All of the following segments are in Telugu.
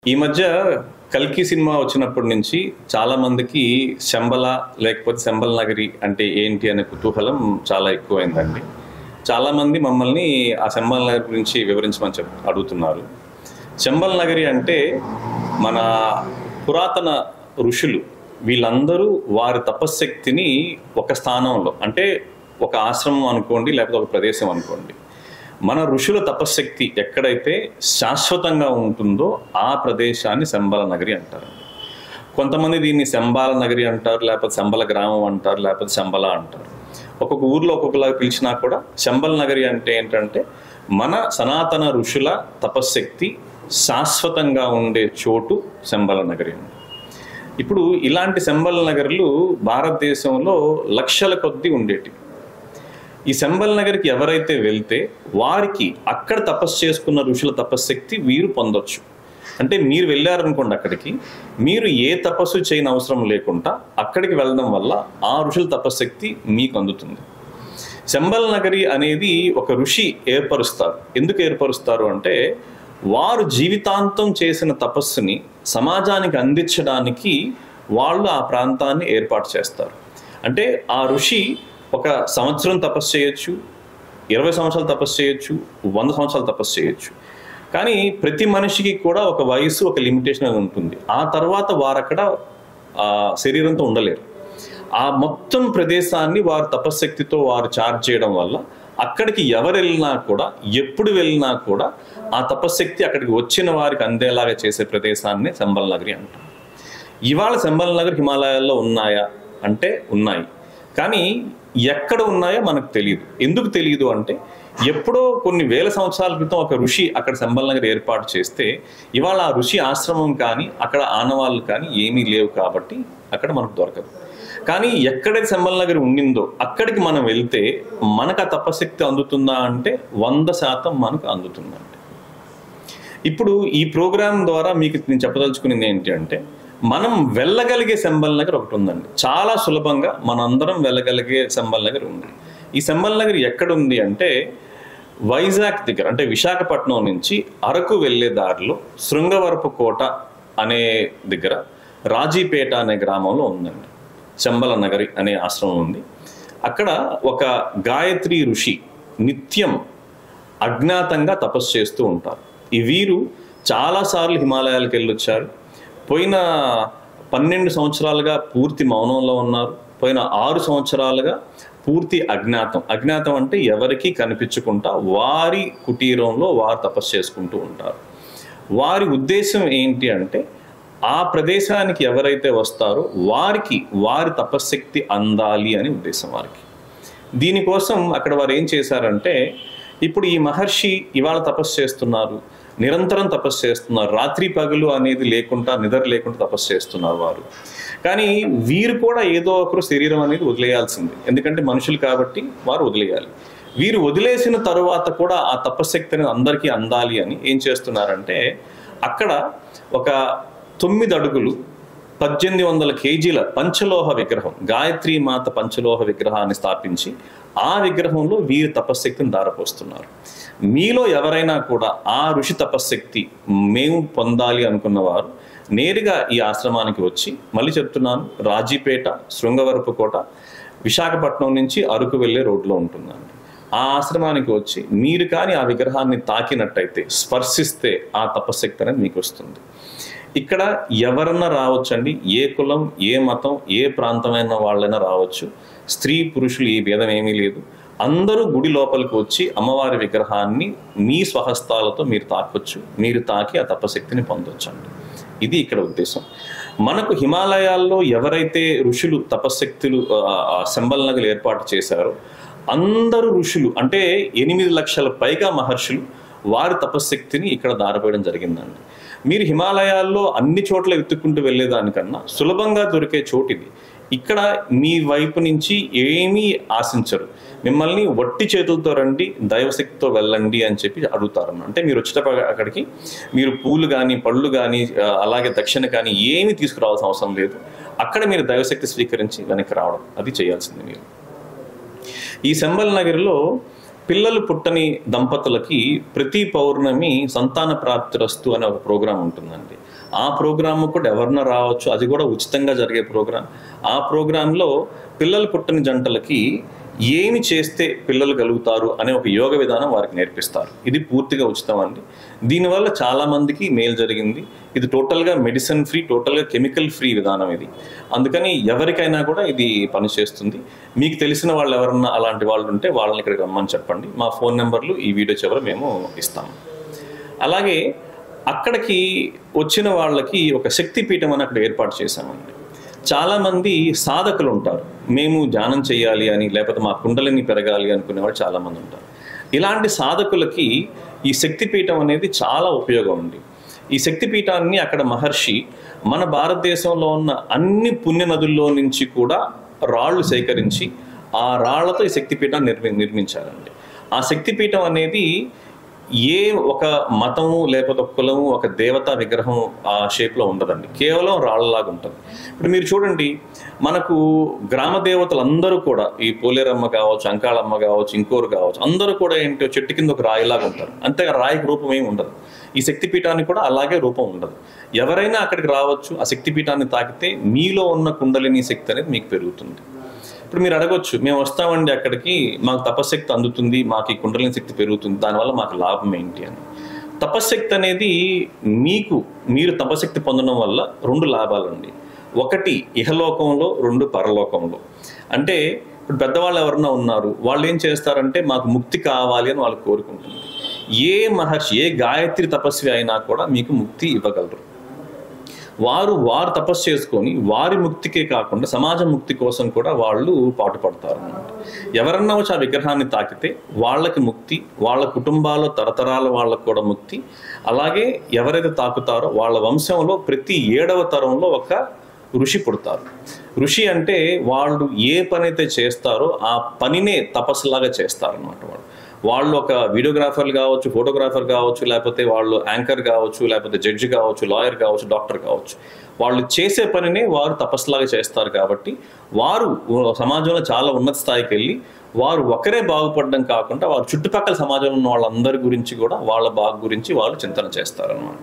ఈ మధ్య కల్కి సినిమా వచ్చినప్పటి నుంచి చాలా మందికి శంబల లేకపోతే శంబల్ నగరి అంటే ఏంటి అనే కుతూహలం చాలా ఎక్కువైందండి. చాలామంది మమ్మల్ని ఆ శంబల్ నగరి గురించి వివరించమని అడుగుతున్నారు. శంబల్ నగరి అంటే మన పురాతన ఋషులు వీళ్ళందరూ వారి తపశ్శక్తిని ఒక స్థానంలో, అంటే ఒక ఆశ్రమం అనుకోండి లేకపోతే ఒక ప్రదేశం అనుకోండి, మన ఋషుల తపశ్శక్తి ఎక్కడైతే శాశ్వతంగా ఉంటుందో ఆ ప్రదేశాన్ని శంబల నగరి అంటారు. కొంతమంది దీన్ని శంబాల నగరి అంటారు, లేకపోతే శంబల గ్రామం అంటారు, లేకపోతే శంబల అంటారు. ఒక్కొక్క ఊర్లో ఒక్కొక్కలాగా పిలిచినా కూడా శంబల్ నగరి అంటే ఏంటంటే మన సనాతన ఋషుల తపశ్శక్తి శాశ్వతంగా ఉండే చోటు శంబల నగరి అండి. ఇప్పుడు ఇలాంటి శంబల్ నగర్లు భారతదేశంలో లక్షల కొద్దీ ఉండేటివి. ఈ శంబల్ నగర్కి ఎవరైతే వెళ్తే వారికి అక్కడ తపస్సు చేసుకున్న ఋషుల తపశ్శక్తి వీరు పొందొచ్చు. అంటే మీరు వెళ్ళారనుకోండి, అక్కడికి మీరు ఏ తపస్సు చేయని అవసరం లేకుండా అక్కడికి వెళ్ళడం వల్ల ఆ ఋషుల తపశ్శక్తి మీకు అందుతుంది. శంబల్ నగరి అనేది ఒక ఋషి ఏర్పరుస్తారు. ఎందుకు ఏర్పరుస్తారు అంటే వారు జీవితాంతం చేసిన తపస్సుని సమాజానికి అందించడానికి వాళ్ళు ఆ ప్రాంతాన్ని ఏర్పాటు చేస్తారు. అంటే ఆ ఋషి ఒక సంవత్సరం తపస్సు చేయొచ్చు, 20 సంవత్సరాలు తపస్సు చేయొచ్చు, 100 సంవత్సరాలు తపస్సు చేయొచ్చు. కానీ ప్రతి మనిషికి కూడా ఒక వయసు, ఒక లిమిటేషన్ అనేది ఉంటుంది. ఆ తర్వాత వారు అక్కడ శరీరంతో ఉండలేరు. ఆ మొత్తం ప్రదేశాన్ని వారు తపశ్శక్తితో వారు చార్జ్ చేయడం వల్ల అక్కడికి ఎవరు వెళ్ళినా కూడా, ఎప్పుడు వెళ్ళినా కూడా ఆ తపశ్శక్తి అక్కడికి వచ్చిన వారికి అందేలాగా చేసే ప్రదేశాన్ని శంబల్ నగరి అంటారు. ఇవాళ శంబల్ నగర్ హిమాలయాల్లో ఉన్నాయా అంటే ఉన్నాయి. కానీ ఎక్కడ ఉన్నాయో మనకు తెలియదు. ఎందుకు తెలియదు అంటే ఎప్పుడో కొన్ని వేల సంవత్సరాల క్రితం ఒక ఋషి అక్కడ శంబల్ నగర్ ఏర్పాటు చేస్తే ఇవాళ ఆ ఋషి ఆశ్రమం కానీ అక్కడ ఆనవాళ్ళు కానీ ఏమీ లేవు కాబట్టి అక్కడ మనకు దొరకదు. కానీ ఎక్కడైతే శంబల్ నగర్ ఉండిందో అక్కడికి మనం వెళ్తే మనకు ఆ తపశక్తి అందుతుందా అంటే 100% మనకు అందుతుందండి. ఇప్పుడు ఈ ప్రోగ్రాం ద్వారా మీకు నేను చెప్పదలుచుకునేది ఏంటి అంటే మనం వెళ్ళగలిగే శంబల్ నగర్ ఒకటి ఉందండి. చాలా సులభంగా మనందరం వెళ్ళగలిగే శంబల్ నగర్ ఉంది. ఈ శంబల్ నగర్ ఎక్కడ ఉంది అంటే వైజాగ్ దగ్గర, అంటే విశాఖపట్నం నుంచి అరకు వెళ్ళే దారిలో శృంగవరపు కోట అనే దగ్గర రాజీపేట అనే గ్రామంలో ఉందండి. శంబల నగరి అనే ఆశ్రమం ఉంది. అక్కడ ఒక గాయత్రి ఋషి నిత్యం అజ్ఞాతంగా తపస్సు చేస్తూ ఉంటారు. ఈ వీరు చాలాసార్లు హిమాలయాలకు వెళ్ళొచ్చారు. పోయిన 12 సంవత్సరాలుగా పూర్తి మౌనంలో ఉన్నారు. పోయిన 6 సంవత్సరాలుగా పూర్తి అజ్ఞాతం అంటే ఎవరికి కనిపించకుండా వారి కుటీరంలో వారు తపస్సు చేసుకుంటూ ఉంటారు. వారి ఉద్దేశం ఏంటి అంటే ఆ ప్రదేశానికి ఎవరైతే వస్తారో వారికి వారి తపశ్శక్తి అందాలి అని ఉద్దేశం వారికి. దీనికోసం అక్కడ వారు ఏం చేశారంటే, ఇప్పుడు ఈ మహర్షి ఇవాళ తపస్సు చేస్తున్నారు, నిరంతరం తపస్సు చేస్తున్నారు, రాత్రి పగలు అనేది లేకుండా, నిద్ర లేకుండా తపస్సు చేస్తున్నారు వారు. కానీ వీరు కూడా ఏదో ఒకరు శరీరం అనేది వదిలేయాల్సింది. ఎందుకంటే మనుషులు కాబట్టి వారు వదిలేయాలి. వీరు వదిలేసిన తరువాత కూడా ఆ తపశ్శక్తి అనేది అందరికీ అందాలి అని ఏం చేస్తున్నారంటే అక్కడ ఒక 9 అడుగులు 1800 కేజీల పంచలోహ విగ్రహం, గాయత్రి మాత పంచలోహ విగ్రహాన్ని స్థాపించి ఆ విగ్రహంలో వీరి తపశ్శక్తిని దారపోస్తున్నారు. మీలో ఎవరైనా కూడా ఆ ఋషి తపశ్శక్తి మేము పొందాలి అనుకున్నవారు నేరుగా ఈ ఆశ్రమానికి వచ్చి, మళ్ళీ చెప్తున్నాను, రాజీపేట, శృంగవరపు కోట, విశాఖపట్నం నుంచి అరకు వెళ్ళే రోడ్లో ఉంటుందండి. ఆ ఆశ్రమానికి వచ్చి మీరు కానీ ఆ విగ్రహాన్ని తాకినట్టయితే, స్పర్శిస్తే ఆ తపశ్శక్తి అనేది మీకు వస్తుంది. ఇక్కడ ఎవరన్నా రావచ్చండి, ఏ కులం, ఏ మతం, ఏ ప్రాంతమైన వాళ్ళైనా రావచ్చు. స్త్రీ పురుషులు ఈ భేదం ఏమీ లేదు. అందరూ గుడి లోపలికి వచ్చి అమ్మవారి విగ్రహాన్ని మీ స్వహస్తాలతో మీరు తాకొచ్చు. మీరు తాకి ఆ తపశక్తిని పొందొచ్చండి. ఇది ఇక్కడ ఉద్దేశం. మనకు హిమాలయాల్లో ఎవరైతే ఋషులు తపశక్తులు శంబల్ నగర్ ఏర్పాటు చేశారో అందరూ ఋషులు, అంటే 8 లక్షల పైగా మహర్షులు వారి తపశక్తిని ఇక్కడ దారపోయడం జరిగిందండి. మీరు హిమాలయాల్లో అన్ని చోట్ల వెతుక్కుంటూ వెళ్ళేదానికన్నా సులభంగా దొరికే చోటు ఇది. ఇక్కడ మీ వైపు నుంచి ఏమీ ఆశించరు. మిమ్మల్ని వట్టి చేతులతో రండి, దైవశక్తితో వెళ్ళండి అని చెప్పి అడుగుతారన్న. అంటే మీరు వచ్చేటప్పుడు అక్కడికి మీరు పూలు కానీ, పళ్ళు కానీ, అలాగే దక్షిణ కానీ ఏమీ తీసుకురావాల్సిన అవసరం లేదు. అక్కడ మీరు దైవశక్తి స్వీకరించి వెనక్కి రావడం, అది చేయాల్సింది మీరు. ఈ శంబల్ నగర్లో పిల్లలు పుట్టని దంపతులకి ప్రతి పౌర్ణమి సంతాన ప్రాప్తిరస్తు అనే ఒక ప్రోగ్రాం ఉంటుందండి. ఆ ప్రోగ్రాము కూడా ఎవరన్నా రావచ్చు, అది కూడా ఉచితంగా జరిగే ప్రోగ్రాం. ఆ ప్రోగ్రాంలో పిల్లలు పుట్టని జంటలకి ఏమి చేస్తే పిల్లలు కలుగుతారు అనే ఒక యోగ విధానం వారికి నేర్పిస్తారు. ఇది పూర్తిగా ఉచితం అండి. దీనివల్ల చాలామందికి మేలు జరిగింది. ఇది టోటల్గా మెడిసిన్ ఫ్రీ, టోటల్గా కెమికల్ ఫ్రీ విధానం ఇది. అందుకని ఎవరికైనా కూడా ఇది పనిచేస్తుంది. మీకు తెలిసిన వాళ్ళు ఎవరన్నా అలాంటి వాళ్ళు ఉంటే వాళ్ళని ఇక్కడికి రమ్మని చెప్పండి. మా ఫోన్ నెంబర్లు ఈ వీడియో చివర మేము ఇస్తాము. అలాగే అక్కడికి వచ్చిన వాళ్ళకి ఒక శక్తిపీఠం అని అక్కడ ఏర్పాటు చేశామండి. చాలామంది సాధకులు ఉంటారు, మేము ధ్యానం చేయాలి అని, లేకపోతే మా కుండలిని పెరగాలి అనుకునే వాళ్ళు చాలామంది ఉంటారు. ఇలాంటి సాధకులకి ఈ శక్తిపీఠం అనేది చాలా ఉపయోగం ఉంది. ఈ శక్తిపీఠాన్ని అక్కడ మహర్షి మన భారతదేశంలో ఉన్న అన్ని పుణ్య నదుల్లో నుంచి కూడా రాళ్ళు సేకరించి ఆ రాళ్లతో ఈ శక్తిపీఠాన్ని నిర్మించారండి. ఆ శక్తిపీఠం అనేది ఏ ఒక మతము లేకపోతే ఒక కులము ఒక దేవతా విగ్రహం ఆ షేప్లో ఉండదండి, కేవలం రాళ్ళలాగా ఉంటుంది. ఇప్పుడు మీరు చూడండి, మనకు గ్రామ దేవతలు అందరూ కూడా ఈ పోలేరమ్మ కావచ్చు, అంకాళమ్మ కావచ్చు, ఇంకోరు కావచ్చు, అందరూ కూడా ఏంటో చెట్టు కింద ఒక రాయిలాగా ఉంటారు. అంతేగా రాయికి రూపం ఏమి ఉండదు. ఈ శక్తిపీఠానికి కూడా అలాగే రూపం ఉండదు. ఎవరైనా అక్కడికి రావచ్చు, ఆ శక్తిపీఠాన్ని తాకితే మీలో ఉన్న కుండలిని శక్తి అనేది మీకు పెరుగుతుంది. ఇప్పుడు మీరు అడగొచ్చు, మేము వస్తామండి అక్కడికి, మాకు తపశక్తి అందుతుంది, మాకు ఈ కుండలిని శక్తి పెరుగుతుంది, దానివల్ల మాకు లాభం ఏంటి అని. తపశక్తి అనేది మీరు తపశక్తి పొందడం వల్ల 2 లాభాలండి. 1 ఇహలోకంలో, 2 పరలోకంలో. అంటే ఇప్పుడు పెద్దవాళ్ళు ఎవరన్నా ఉన్నారు, వాళ్ళు ఏం చేస్తారంటే మాకు ముక్తి కావాలి అని వాళ్ళు కోరుకుంటుంది. ఏ మహర్షి, ఏ గాయత్రి తపస్వి అయినా కూడా మీకు ముక్తి ఇవ్వగలరు. వారు తపస్సు చేసుకొని వారి ముక్తికే కాకుండా సమాజ ముక్తి కోసం కూడా వాళ్ళు పాటుపడతారు అన్నమాట. ఎవరన్నా వచ్చి ఆ విగ్రహాన్ని తాకితే వాళ్ళకి ముక్తి, వాళ్ళ కుటుంబాల్లో తరతరాల వాళ్ళకు కూడా ముక్తి. అలాగే ఎవరైతే తాకుతారో వాళ్ళ వంశంలో ప్రతి 7వ తరంలో ఒక ఋషి పుడతారు. ఋషి అంటే వాళ్ళు ఏ పని అయితే చేస్తారో ఆ పనినే తపస్సులాగా చేస్తారన్నమాట. వాళ్ళు ఒక వీడియోగ్రాఫర్లు కావచ్చు, ఫోటోగ్రాఫర్ కావచ్చు, లేకపోతే వాళ్ళు యాంకర్ కావచ్చు, లేకపోతే జడ్జి కావచ్చు, లాయర్ కావచ్చు, డాక్టర్ కావచ్చు, వాళ్ళు చేసే పనినే వారు తపస్సులాగా చేస్తారు. కాబట్టి వారు సమాజంలో చాలా ఉన్నత స్థాయికి వెళ్ళి వారు ఒకరే బాగుపడడం కాకుండా వారు చుట్టుపక్కల సమాజంలో ఉన్న వాళ్ళందరి గురించి కూడా వాళ్ళ బాగు గురించి వాళ్ళు చింతన చేస్తారన్నమాట.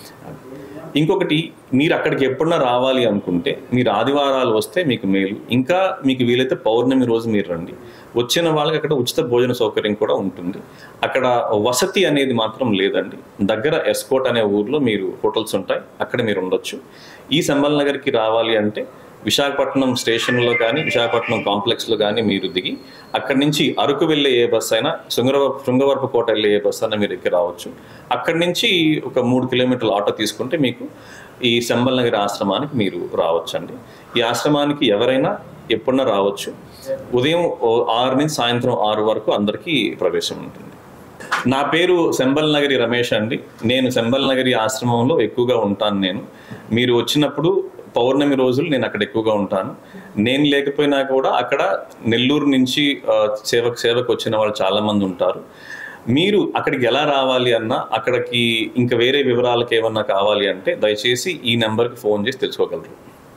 ఇంకొకటి, మీరు అక్కడికి ఎప్పుడన్నా రావాలి అనుకుంటే మీరు ఆదివారాలు వస్తే మీకు మేలు. ఇంకా మీకు వీలైతే పౌర్ణమి రోజు మీరు రండి. వచ్చిన వాళ్ళకి అక్కడ ఉచిత భోజన సౌకర్యం కూడా ఉంటుంది. అక్కడ వసతి అనేది మాత్రం లేదండి. దగ్గర ఎస్కోట్ అనే ఊర్లో మీరు హోటల్స్ ఉంటాయి, అక్కడ మీరు ఉండొచ్చు. ఈ సంబల్ నగర్కి రావాలి అంటే విశాఖపట్నం స్టేషన్లో కానీ విశాఖపట్నం కాంప్లెక్స్లో కానీ మీరు దిగి అక్కడి నుంచి అరకు వెళ్ళే ఏ బస్సు అయినా, శృంగవరపుకోట వెళ్ళే ఏ బస్సు అయినా మీరు ఎక్కి రావచ్చు. అక్కడి నుంచి ఒక 3 కిలోమీటర్ల ఆటో తీసుకుంటే మీకు ఈ సంబల్ నగర్ ఆశ్రమానికి మీరు రావచ్చండి. ఈ ఆశ్రమానికి ఎవరైనా ఎప్పుడన్నా రావచ్చు. ఉదయం 6 నుంచి సాయంత్రం 6 వరకు అందరికీ ప్రవేశం ఉంటుంది. నా పేరు సంబల్ నగరి రమేష్ అండి. నేను సంబల్ నగరి ఆశ్రమంలో ఎక్కువగా ఉంటాను. మీరు వచ్చినప్పుడు పౌర్ణమి రోజులు నేను అక్కడ ఎక్కువగా ఉంటాను. నేను లేకపోయినా కూడా అక్కడ నెల్లూరు నుంచి సేవకు వచ్చిన వాళ్ళు చాలామంది ఉంటారు. మీరు అక్కడికి ఎలా రావాలి అన్నా, అక్కడికి ఇంకా వేరే వివరాలకు ఏమన్నా కావాలి అంటే దయచేసి ఈ నెంబర్కి ఫోన్ చేసి తెలుసుకోగలరు.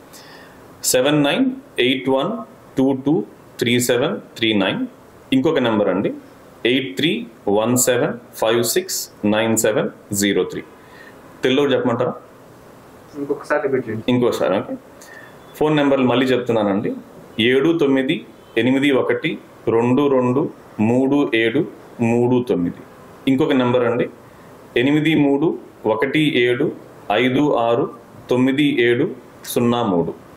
7981223739. ఇంకొక నెంబర్ అండి 8317569703. తెలుగులో చెప్పమంటారా? ఇంకోసారి ఓకే. ఫోన్ నెంబర్లు మళ్ళీ చెప్తున్నానండి. 7981223739. ఇంకొక నెంబర్ అండి 8317569703.